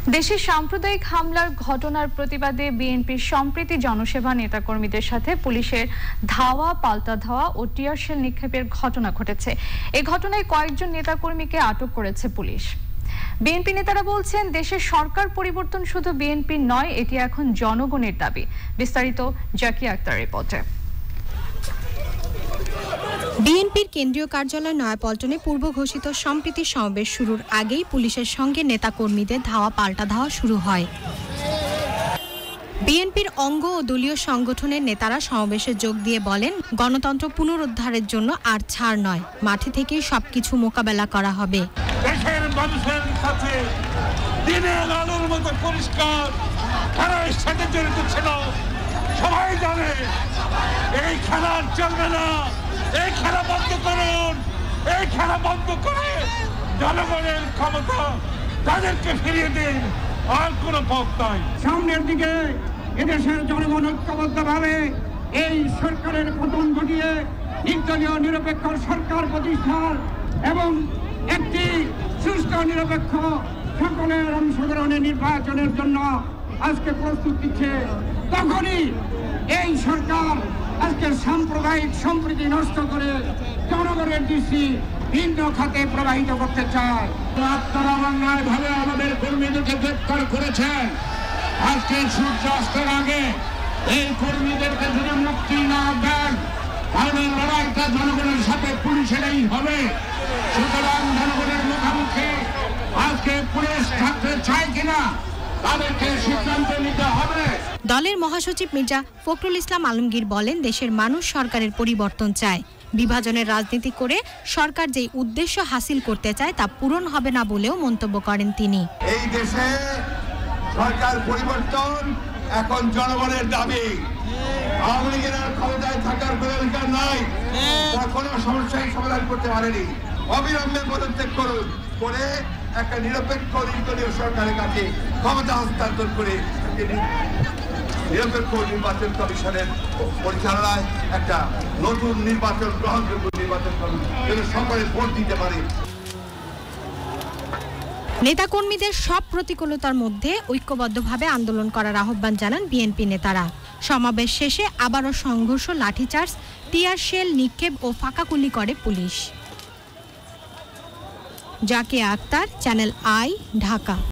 দেশে সাম্প্রদায়িক হামলার ঘটনার প্রতিবাদে বিএনপির সম্প্রীতি জনসেবা নেতাকর্মীদের সাথে পুলিশের ধাওয়া, পাল্টা ধাওয়া ও টিয়ার শেল নিক্ষেপের ঘটনা ঘটেছে। এই ঘটনায় কয়েকজন নেতাকর্মীকে আটক করেছে পুলিশ। বিএনপি নেতারা বলছেন, দেশের সরকার পরিবর্তন শুধু বিএনপির নয়, এটি এখন জনগণের দাবি। বিস্তারিত জাকিয়া আক্তার রিপোর্টে। বিএনপির কেন্দ্রীয় কার্যালয় নয়াপল্টনে পূর্ব ঘোষিত সম্প্রীতি সমাবেশ শুরুর আগেই পুলিশের সঙ্গে নেতাকর্মীদের ধাওয়া পাল্টা ধাওয়া শুরু হয়। বিএনপির অঙ্গ ও দলীয় সংগঠনের নেতারা সমাবেশে যোগ দিয়ে বলেন, গণতন্ত্র পুনরুদ্ধারের জন্য আর ছাড় নয়, মাঠে থেকেই সবকিছু মোকাবেলা করা হবে। দেশের মানুষের কাছে দিনের আলোর মতো পরিষ্কার খেলার সাথে জড়িত ছিল। সবাই জানে এই খেলা চলবে না, এই খেলা বন্ধ করুন, এই খেলা বন্ধ করে জনগণের ক্ষমতা তাদেরকে ফিরিয়ে দিন, আর কোনো পথ নাই। সামনের দিকে এদেশের জনগণ ঐক্যবদ্ধভাবে এই সরকারের পতন ঘটিয়ে নির্দলীয় নিরপেক্ষ সরকার প্রতিষ্ঠার এবং একটি সুস্থ নিরপেক্ষ সকলের অংশগ্রহণে নির্বাচনের জন্য আজকে প্রস্তুত দিচ্ছে। তখনই এই সরকার আজকে সাম্প্রদায়িক সম্প্রীতি নষ্ট করে জনগণের দৃষ্টি ভিন্ন খাতে প্রবাহিত করতে চায়। আপনারা অন্যায়ভাবে আমাদের কর্মীদেরকে গ্রেপ্তার করেছেন। আজকে সূর্যাস্তের আগে এই কর্মীদেরকে যদি মুক্তি না দেন, তাহলে লড়াইটা জনগণের সাথে পুলিশেরই হবে। সুতরাং জনগণের মুখোমুখি আজকে পুলিশ থাকতে চায় কিনা তাদেরকে সিদ্ধান্ত নিতে হবে। দলের মহাসচিব মির্জা ফখরুল ইসলাম আলমগীর বলেন, দেশের মানুষ সরকারের পরিবর্তন চায়। বিভাজনের রাজনীতি করে সরকার যে উদ্দেশ্য হাসিল করতে চায় তা পূরণ হবে না বলেও মন্তব্য করেন তিনি। এই দেশে সরকার পরিবর্তন এখন জনগণের দাবি। আওয়ামী লীগের ক্ষমতায় থাকার কোনো অধিকার নাই, কোনো সমস্যায় সমাধান করতে পারেনি। অবিলম্বে পদত্যাগ করুন, করে একটা নিরপেক্ষ নির্দলীয় সরকারের কাছে ক্ষমতা হস্তান্তর করে নিরপেক্ষ নির্বাচন কমিশনের পরিচালনায় একটা নতুন নির্বাচন, গ্রহণযোগ্য নির্বাচন করুন, যেন সকলে ভোট দিতে পারে। নেতাকর্মীদের সব প্রতিকূলতার মধ্যে ঐক্যবদ্ধভাবে আন্দোলন করার আহ্বান জানান বিএনপি নেতারা। সমাবেশ শেষে আবারও সংঘর্ষ, লাঠিচার্জ, টিয়ার শেল নিক্ষেপ ও ফাঁকাগুলি করে পুলিশ। Zakia Akter, channel I, Dhaka.